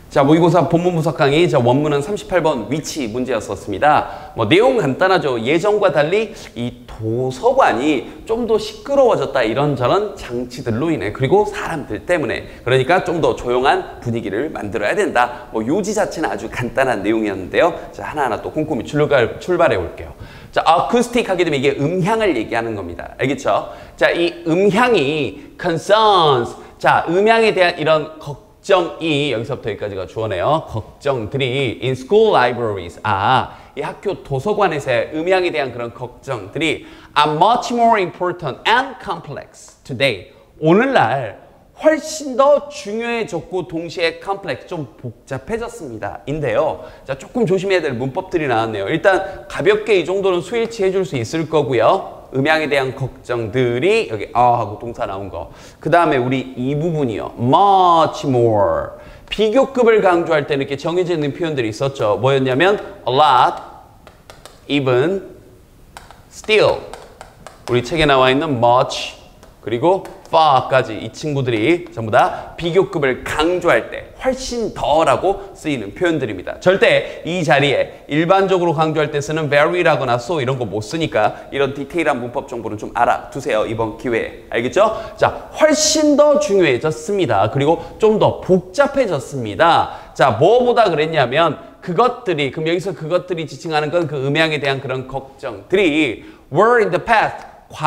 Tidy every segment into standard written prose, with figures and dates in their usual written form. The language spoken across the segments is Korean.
자, 모의고사 본문 분석 강의, 자, 원문은 38번 위치 문제였었습니다. 뭐, 내용 간단하죠. 예전과 달리 이 도서관이 좀 더 시끄러워졌다. 이런저런 장치들로 인해, 그리고 사람들 때문에. 그러니까 좀 더 조용한 분위기를 만들어야 된다. 뭐, 요지 자체는 아주 간단한 내용이었는데요. 자, 하나하나 또 꼼꼼히 출발해 볼게요. 자, 어쿠스틱 하게 되면 이게 음향을 얘기하는 겁니다. 알겠죠? 자, 이 음향이 concerns. 자, 음향에 대한 이런 걱정이 여기서부터 여기까지가 주어네요. 걱정들이 in school libraries. 이 학교 도서관에서의 음향에 대한 그런 걱정들이 are much more important and complex today. 오늘날 훨씬 더 중요해졌고 동시에 complex, 좀 복잡해졌습니다. 인데요. 자, 조금 조심해야 될 문법들이 나왔네요. 일단 가볍게 이 정도는 수일치 해줄 수 있을 거고요. 음향에 대한 걱정들이 여기 하고 동사 나온 거. 그 다음에 우리 이 부분이요. much more. 비교급을 강조할 때는 이렇게 정해져 있는 표현들이 있었죠. 뭐였냐면 a lot, even, still. 우리 책에 나와 있는 much, 그리고 far까지 이 친구들이 전부 다 비교급을 강조할 때 훨씬 더라고 쓰이는 표현들입니다. 절대 이 자리에 일반적으로 강조할 때 쓰는 very라거나 so 이런 거 못 쓰니까 이런 디테일한 문법 정보는 좀 알아두세요. 이번 기회에. 알겠죠? 자, 훨씬 더 중요해졌습니다. 그리고 좀 더 복잡해졌습니다. 자, 뭐보다 그랬냐면 그것들이, 그럼 여기서 그것들이 지칭하는 건 그 음향에 대한 그런 걱정들이 were in the past,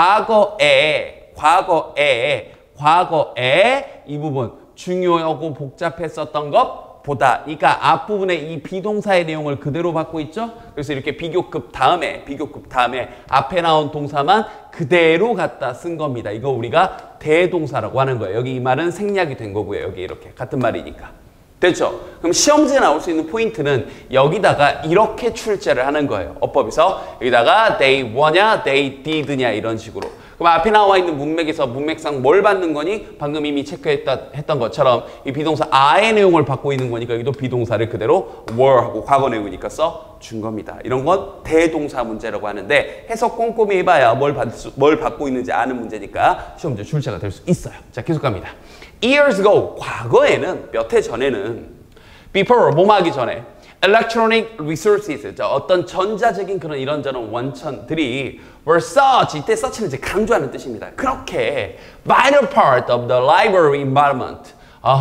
과거에 이 부분 중요하고 복잡했었던 것보다, 그러니까 앞부분에 이 비동사의 내용을 그대로 받고 있죠. 그래서 이렇게 비교급 다음에 앞에 나온 동사만 그대로 갖다 쓴 겁니다. 이거 우리가 대동사라고 하는 거예요. 여기 이 말은 생략이 된 거고요. 여기 이렇게 같은 말이니까. 됐죠? 그럼 시험지에 나올 수 있는 포인트는 여기다가 이렇게 출제를 하는 거예요. 어법에서 여기다가 they were냐, they did냐 이런 식으로. 그럼 앞에 나와 있는 문맥에서 문맥상 뭘 받는 거니? 방금 이미 체크했던 것처럼 이 비동사 I의 내용을 받고 있는 거니까 여기도 비동사를 그대로 were하고 과거 내용이니까 써준 겁니다. 이런 건 대동사 문제라고 하는데 해석 꼼꼼히 해봐야 뭘 받고 있는지 아는 문제니까 시험지에 출제가 될 수 있어요. 자, 계속 갑니다. Years ago, 과거에는, 몇 해 전에는 before, 뭐뭐 하기 전에 electronic resources, 어떤 전자적인 그런 이런저런 원천들이 were such, 이때 such는 이제 강조하는 뜻입니다. 그렇게 vital part of the library environment.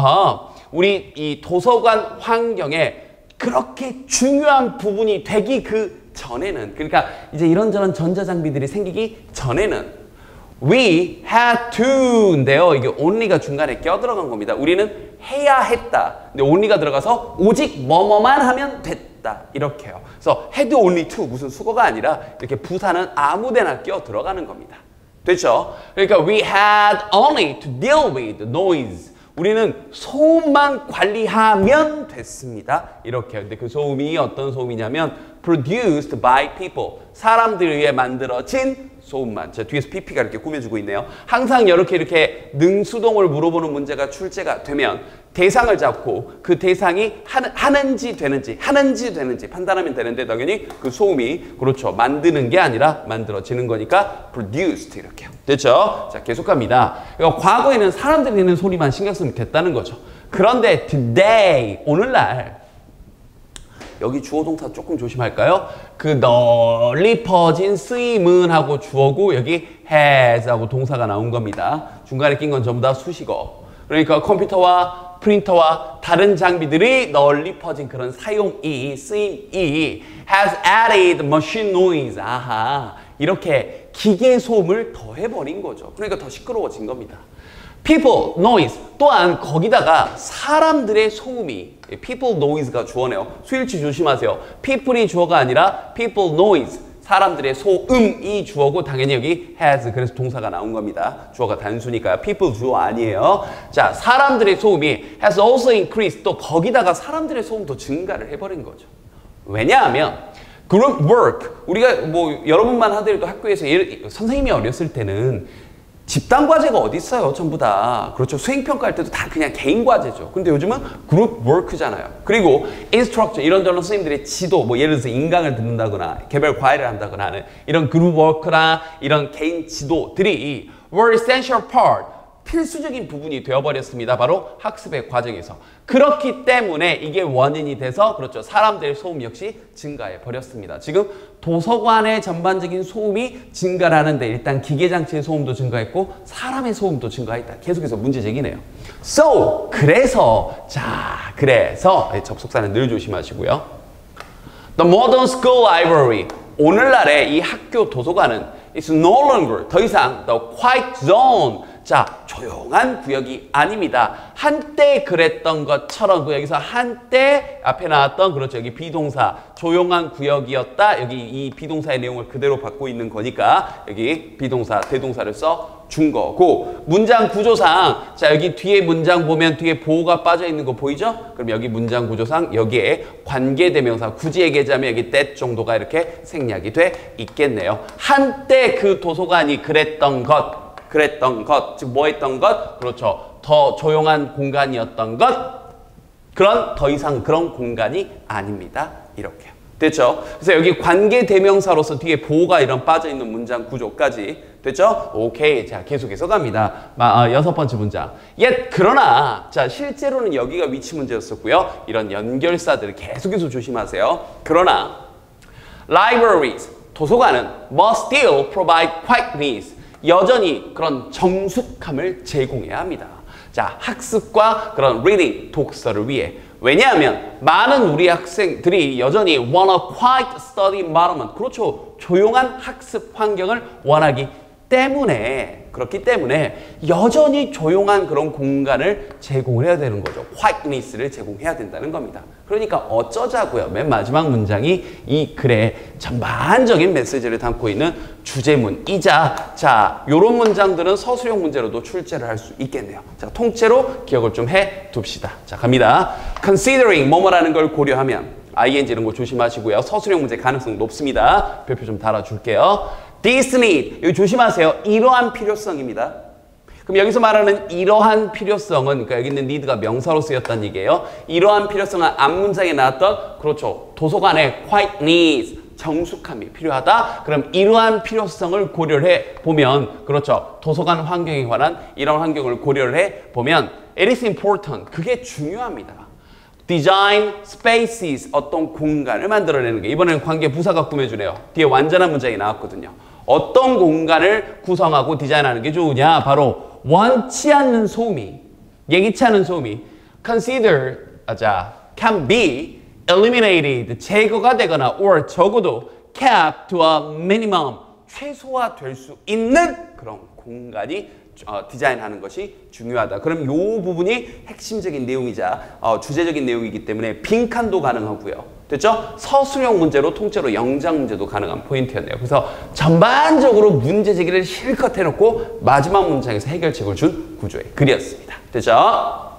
우리 이 도서관 환경에 그렇게 중요한 부분이 되기 그 전에는, 그러니까 이제 이런저런 전자장비들이 생기기 전에는 we had to인데요. 이게 only가 중간에 껴들어간 겁니다. 우리는 해야 했다. 근데 only가 들어가서 오직 뭐뭐만 하면 됐다. 이렇게요. 그래서 had only to, 무슨 수거가 아니라 이렇게 부사는 아무데나 껴 들어가는 겁니다. 됐죠? 그러니까 we had only to deal with noise. 우리는 소음만 관리하면 됐습니다. 이렇게. 근데 그 소음이 어떤 소음이냐면 produced by people. 사람들에 의해 만들어진 소음만. 제 뒤에서 PP가 이렇게 꾸며주고 있네요. 항상 이렇게 능수동을 물어보는 문제가 출제가 되면 대상을 잡고 그 대상이 하는지 되는지 판단하면 되는데 당연히 그 소음이 그렇죠. 만드는 게 아니라 만들어지는 거니까 produced 이렇게요. 됐죠? 자, 계속 갑니다. 그러니까 과거에는 사람들이 내는 소리만 신경 쓰면 됐다는 거죠. 그런데 today, 오늘날 여기 주어 동사 조금 조심할까요? 그 널리 퍼진 쓰임은 하고 주어고 여기 has 하고 동사가 나온 겁니다. 중간에 낀 건 전부 다 수식어. 그러니까 컴퓨터와 프린터와 다른 장비들이 널리 퍼진 그런 사용이, 쓰임이 has added machine noise. 이렇게 기계 소음을 더해버린 거죠. 그러니까 더 시끄러워진 겁니다. people, noise, 또한 거기다가 사람들의 소음이, people noise가 주어네요. 수일치 조심하세요. people이 주어가 아니라 people noise, 사람들의 소음이 주어고 당연히 여기 has, 그래서 동사가 나온 겁니다. 주어가 단수니까요. people 주어 아니에요. 자, 사람들의 소음이 has also increased, 또 거기다가 사람들의 소음도 증가를 해버린 거죠. 왜냐하면 group work, 우리가 뭐 여러분만 하더라도 학교에서 선생님이 어렸을 때는 집단 과제가 어디 있어요? 전부 다. 그렇죠. 수행평가할 때도 다 그냥 개인 과제죠. 근데 요즘은 그룹 워크잖아요. 그리고 인스트럭처, 이런저런 선생님들의 지도, 뭐 예를 들어서 인강을 듣는다거나 개별 과외를 한다거나 하는 이런 그룹 워크나 이런 개인 지도들이 were essential part, 필수적인 부분이 되어버렸습니다. 바로 학습의 과정에서. 그렇기 때문에 이게 원인이 돼서 그렇죠. 사람들의 소음 역시 증가해 버렸습니다. 지금 도서관의 전반적인 소음이 증가를 하는데 일단 기계장치의 소음도 증가했고 사람의 소음도 증가했다. 계속해서 문제 제기네요. So, 그래서 접속사는 늘 조심하시고요. The modern school library, 오늘날의 이 학교 도서관은 is no longer, 더 이상 the quiet zone, 자, 조용한 구역이 아닙니다. 한때 그랬던 것처럼 여기서 한때 앞에 나왔던 그렇죠. 여기 비동사 조용한 구역이었다. 여기 이 비동사의 내용을 그대로 받고 있는 거니까 여기 비동사 대동사를 써 준 거고 문장 구조상 자 여기 뒤에 문장 보면 뒤에 보호가 빠져 있는 거 보이죠? 그럼 여기 문장 구조상 여기에 관계대명사 굳이 얘기하자면 여기 that 정도가 이렇게 생략이 돼 있겠네요. 한때 그 도서관이 그랬던 것, 즉 뭐 했던 것? 그렇죠. 더 조용한 공간이었던 것. 그런 더 이상 그런 공간이 아닙니다. 이렇게. 됐죠? 그래서 여기 관계대명사로서 뒤에 보호가 이런 빠져있는 문장 구조까지 됐죠? 오케이. 자, 계속해서 갑니다. 6번째 문장. 그러나 자 실제로는 여기가 위치 문제였었고요. 이런 연결사들 계속해서 조심하세요. 그러나 libraries, 도서관은 must still provide quietness, 여전히 그런 정숙함을 제공해야 합니다. 자, 학습과 그런 reading, 독서를 위해. 왜냐하면 많은 우리 학생들이 여전히 want a quiet study environment, 그렇죠. 조용한 학습 환경을 원하기 때문에, 그렇기 때문에 여전히 조용한 그런 공간을 제공을 해야 되는 거죠. quietness를 제공해야 된다는 겁니다. 그러니까 어쩌자고요. 맨 마지막 문장이 이 글의 전반적인 메시지를 담고 있는 주제문이자 자, 요런 문장들은 서술형 문제로도 출제를 할 수 있겠네요. 자, 통째로 기억을 좀 해 둡시다. 자, 갑니다. considering 뭐뭐라는 걸 고려하면 ing 이런 거 조심하시고요. 서술형 문제 가능성 높습니다. 별표 좀 달아줄게요. This need, 여기 조심하세요. 이러한 필요성입니다. 그럼 여기서 말하는 이러한 필요성은, 그러니까 여기 있는 need가 명사로 쓰였다는 얘기예요. 이러한 필요성은 앞문장에 나왔던, 그렇죠. 도서관에 quietness, 정숙함이 필요하다. 그럼 이러한 필요성을 고려를 해 보면, 그렇죠. 도서관 환경에 관한 이런 환경을 고려를 해 보면, it is important. 그게 중요합니다. design spaces, 어떤 공간을 만들어내는 게 이번에는 관계 부사가 꾸며주네요. 뒤에 완전한 문장이 나왔거든요. 어떤 공간을 구성하고 디자인하는 게 좋으냐? 바로 원치 않는 소음이, 예기치 않은 소음이 consider, can be eliminated, 제거가 되거나 or 적어도 kept to a minimum, 최소화될 수 있는 그런 공간이 디자인하는 것이 중요하다. 그럼 이 부분이 핵심적인 내용이자 주제적인 내용이기 때문에 빈칸도 가능하고요. 됐죠? 서술형 문제로 통째로 영장 문제도 가능한 포인트였네요. 그래서 전반적으로 문제 제기를 실컷 해놓고 마지막 문장에서 해결책을 준 구조의 글이었습니다. 됐죠?